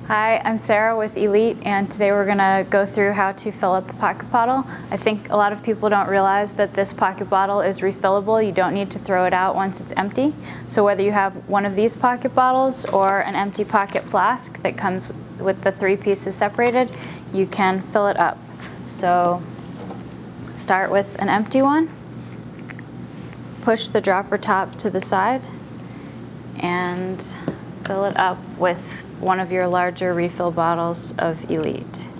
Hi, I'm Sarah with Elite, and today we're going to go through how to fill up the pocket bottle. I think a lot of people don't realize that this pocket bottle is refillable. You don't need to throw it out once it's empty. So whether you have one of these pocket bottles or an empty pocket flask that comes with the 3 pieces separated, you can fill it up. So start with an empty one. Push the dropper top to the side and fill it up with one of your larger refill bottles of Elite.